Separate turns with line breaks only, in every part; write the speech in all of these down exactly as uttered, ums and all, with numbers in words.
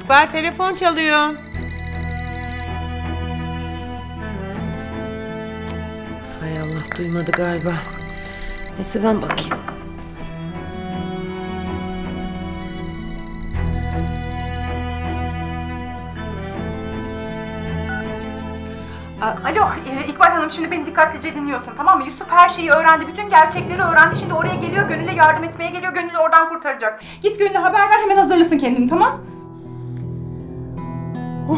İkbal telefon çalıyor. Hay Allah, duymadı galiba. Neyse ben bakayım.
Alo İkbal Hanım, şimdi beni dikkatlice dinliyorsun, tamam mı? Yusuf her şeyi öğrendi, bütün gerçekleri öğrendi. Şimdi oraya geliyor, Gönül'e yardım etmeye geliyor. Gönül'ü oradan kurtaracak. Git Gönül'e haber ver, hemen hazırlasın kendini, tamam? Oh.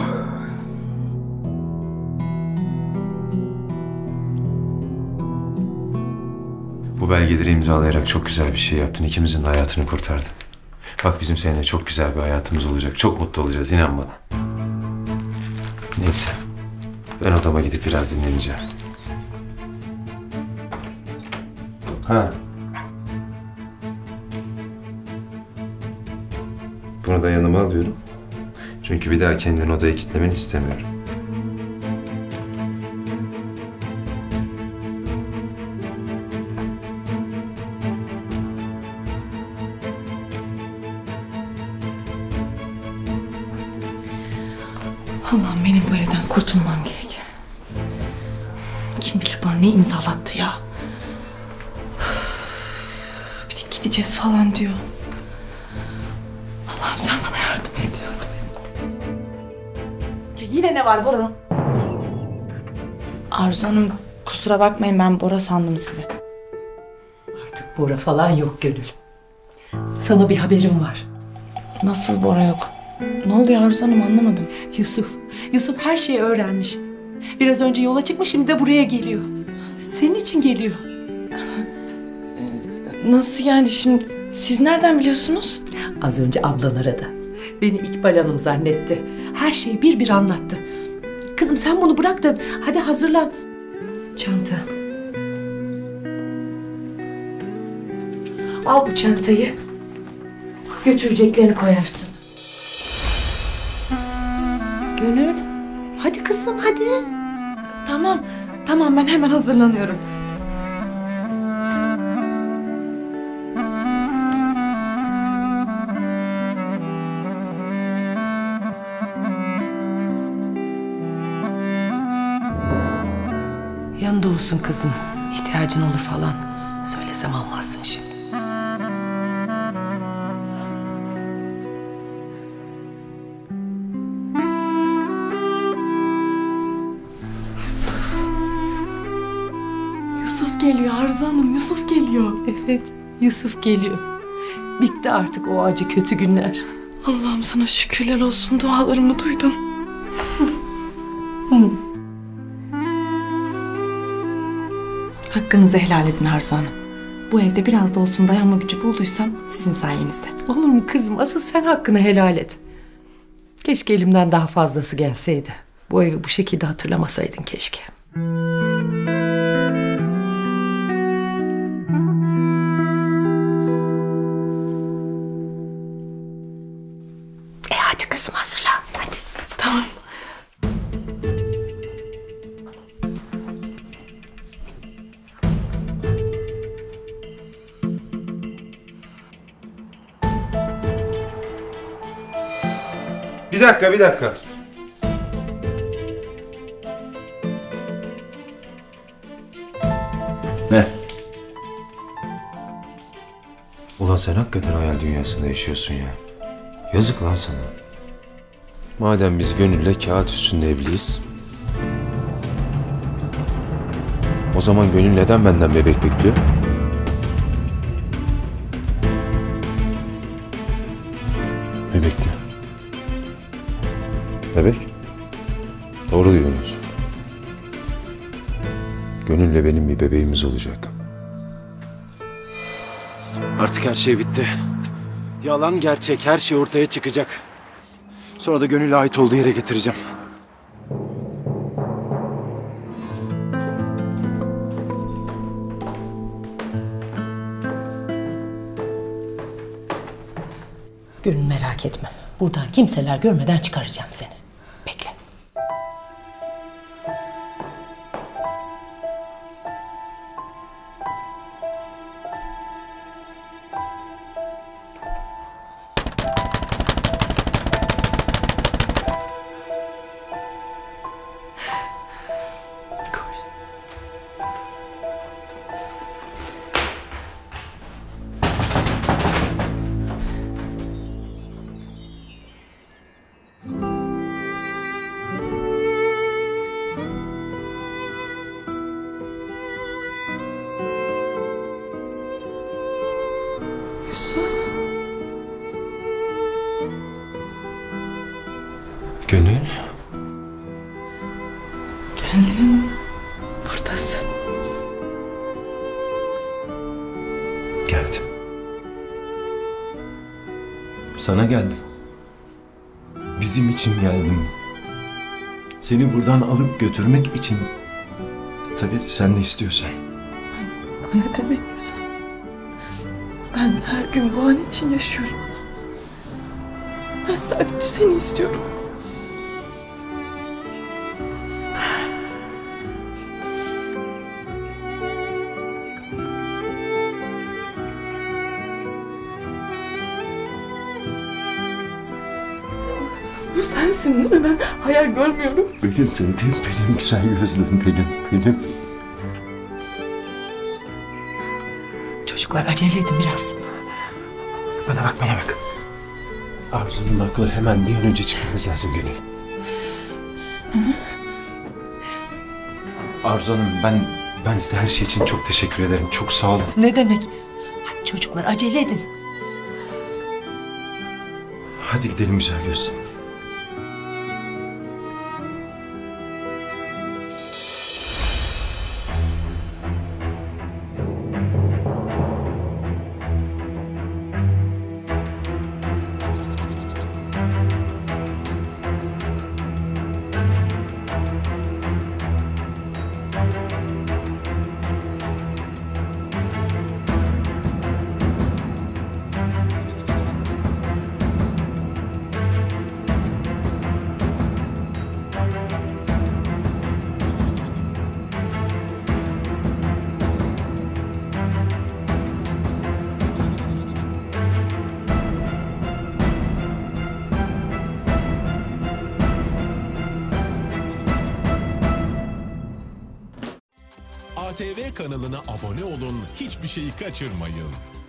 Bu belgeleri imzalayarak çok güzel bir şey yaptın. İkimizin de hayatını kurtardın. Bak bizim seninle çok güzel bir hayatımız olacak. Çok mutlu olacağız, inan bana. Neyse. Ben odama gidip biraz dinleneceğim. Ha. Bunu da yanıma alıyorum. Çünkü bir daha kendini odaya kilitlemeni istemiyorum.
Allah'ım, benim bu evden kurtulmam gerek. Kim bilir bana ne imzalattı ya. Bir de gideceğiz falan diyor. Allah'ım sen bana yardım et. Yardım et. Ya yine ne var Bora? Arzu Hanım, kusura bakmayın, ben Bora sandım sizi.
Artık Bora falan yok Gönül. Sana bir haberim var.
Nasıl Bora yok? Ne oluyor Arzu Hanım, anlamadım.
Yusuf, Yusuf her şeyi öğrenmiş. Biraz önce yola çıkmış, şimdi de buraya geliyor. Senin için geliyor.
Nasıl yani şimdi? Siz nereden biliyorsunuz?
Az önce ablan aradı. Beni İkbal Hanım zannetti. Her şeyi bir bir anlattı. Kızım sen bunu bırak da hadi hazırlan. Çanta. Al bu çantayı. Götüreceklerini koyarsın. Gönül. Hadi kızım hadi.
Tamam, tamam ben hemen hazırlanıyorum.
Yanında olsun kızım. İhtiyacın olur falan. Söylesem almazsın şimdi.
Yusuf geliyor Arzu Hanım, Yusuf geliyor.
Evet, Yusuf geliyor. Bitti artık o acı kötü günler.
Allah'ım sana şükürler olsun, dualarımı duydun. Hakkınızı helal edin Arzu Hanım. Bu evde biraz da olsun dayanma gücü bulduysam sizin sayenizde.
Olur mu kızım? Asıl sen hakkını helal et. Keşke elimden daha fazlası gelseydi. Bu evi bu şekilde hatırlamasaydın keşke. E hadi kızım hazırlan. Hadi.
Tamam.
Bir dakika, bir dakika.
Ne?
Ulan sen hakikaten hayal dünyasında yaşıyorsun ya. Yazık lan sana. Madem biz Gönül'le kağıt üstünde evliyiz, o zaman Gönül neden benden bebek bekliyor? Bebek mi? Bebek? Doğru diyor Yusuf. Gönül'le benim bir bebeğimiz olacak.
Artık her şey bitti. Yalan gerçek, her şey ortaya çıkacak. Sonra da Gönül'e ait olduğu yere getireceğim.
Gönül merak etme. Buradan kimseler görmeden çıkaracağım seni. Bekle.
Yusuf.
Gönül.
Geldin. Buradasın.
Geldim. Sana geldim. Bizim için geldim. Seni buradan alıp götürmek için. Tabii sen ne istiyorsan.
O ne demek Yusuf? Ben her gün bu an için yaşıyorum. Ben sadece seni istiyorum. Bu sensin değil mi? Ben hayal görmüyorum.
Benim sevdiğim, benim güzel gözlüm, benim, benim.
Çocuklar acele edin biraz.
Bana bak, bana bak. Arzu'nun aklı hemen bir an önce çıkmamız lazım Gönül. Arzu Hanım, ben, ben size her şey için çok teşekkür ederim. Çok sağ olun.
Ne demek? Hadi çocuklar acele edin.
Hadi gidelim güzel gözlüm.
A T V kanalına abone olun, hiçbir şeyi kaçırmayın.